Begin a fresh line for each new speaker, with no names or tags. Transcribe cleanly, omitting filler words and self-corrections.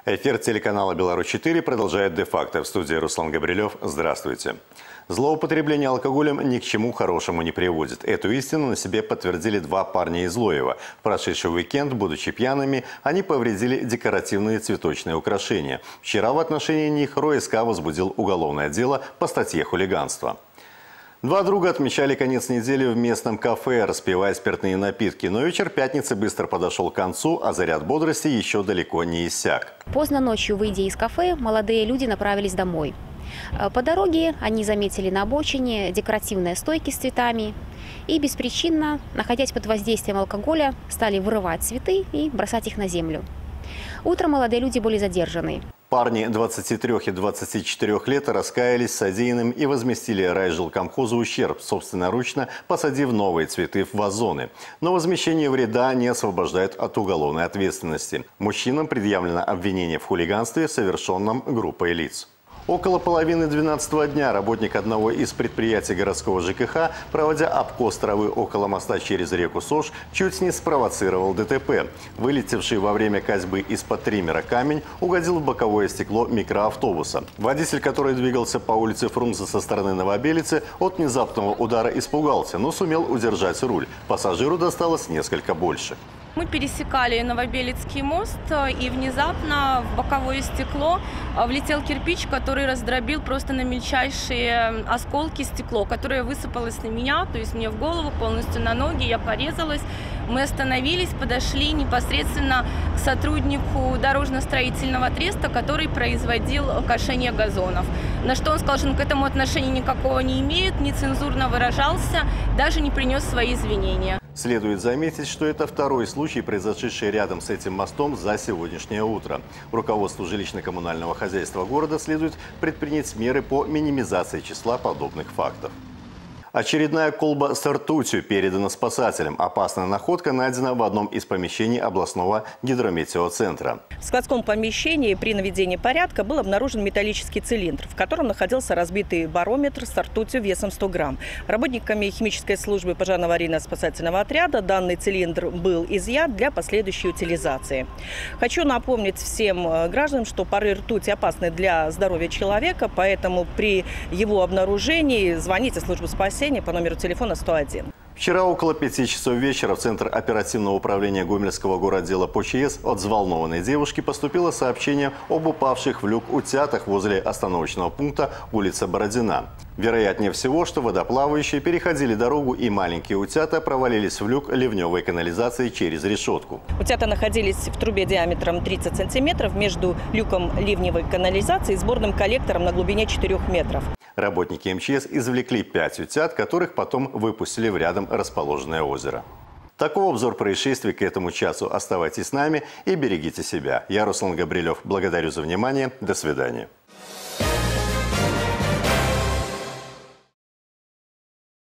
Эфир телеканала «Беларусь-4» продолжает «Де-факто». В студии Руслан Габрилев. Здравствуйте. Злоупотребление алкоголем ни к чему хорошему не приводит. Эту истину на себе подтвердили два парня из Лоева. В прошедший уикенд, будучи пьяными, они повредили декоративные цветочные украшения. Вчера в отношении них РОСК возбудил уголовное дело по статье «Хулиганство». Два друга отмечали конец недели в местном кафе, распивая спиртные напитки. Но вечер пятницы быстро подошел к концу, а заряд бодрости еще далеко не иссяк.
Поздно ночью, выйдя из кафе, молодые люди направились домой. По дороге они заметили на обочине декоративные стойки с цветами и беспричинно, находясь под воздействием алкоголя, стали вырывать цветы и бросать их на землю. Утром молодые люди были задержаны.
Парни 23 и 24 лет раскаялись в содеянном и возместили райжилкомхозу ущерб, собственноручно посадив новые цветы в вазоны. Но возмещение вреда не освобождает от уголовной ответственности. Мужчинам предъявлено обвинение в хулиганстве, совершенном группой лиц. Около половины 12-го дня работник одного из предприятий городского ЖКХ, проводя обкос травы около моста через реку Сош, чуть не спровоцировал ДТП. Вылетевший во время косьбы из-под триммера камень угодил в боковое стекло микроавтобуса. Водитель, который двигался по улице Фрунзе со стороны Новобелицы, от внезапного удара испугался, но сумел удержать руль. Пассажиру досталось несколько больше.
Мы пересекали Новобелицкий мост, и внезапно в боковое стекло влетел кирпич, который раздробил просто на мельчайшие осколки стекло, которое высыпалось на меня, то есть мне в голову, полностью на ноги, я порезалась. Мы остановились, подошли непосредственно к сотруднику дорожно-строительного треста, который производил кошение газонов. На что он сказал, что он к этому отношения никакого не имеет, нецензурно выражался, даже не принес свои извинения.
Следует заметить, что это второй случай, произошедший рядом с этим мостом за сегодняшнее утро. Руководству жилищно-коммунального хозяйства города следует предпринять меры по минимизации числа подобных фактов. Очередная колба с ртутью передана спасателям. Опасная находка найдена в одном из помещений областного гидрометеоцентра.
В складском помещении при наведении порядка был обнаружен металлический цилиндр, в котором находился разбитый барометр с ртутью весом 100 грамм. Работниками химической службы пожарно-аварийно-спасательного отряда данный цилиндр был изъят для последующей утилизации. Хочу напомнить всем гражданам, что пары ртути опасны для здоровья человека, поэтому при его обнаружении звоните в службу спасения по номеру телефона 101.
Вчера около 5 часов вечера в Центр оперативного управления Гомельского городдела по ЧС от взволнованной девушки поступило сообщение об упавших в люк утятах возле остановочного пункта улица Бородина. Вероятнее всего, что водоплавающие переходили дорогу, и маленькие утята провалились в люк ливневой канализации через решетку.
Утята находились в трубе диаметром 30 сантиметров между люком ливневой канализации и сборным коллектором на глубине 4 метров.
Работники МЧС извлекли 5 утят, которых потом выпустили в рядом расположенное озеро. Таков обзор происшествий к этому часу. Оставайтесь с нами и берегите себя. Я Руслан Габрилев. Благодарю за внимание. До свидания.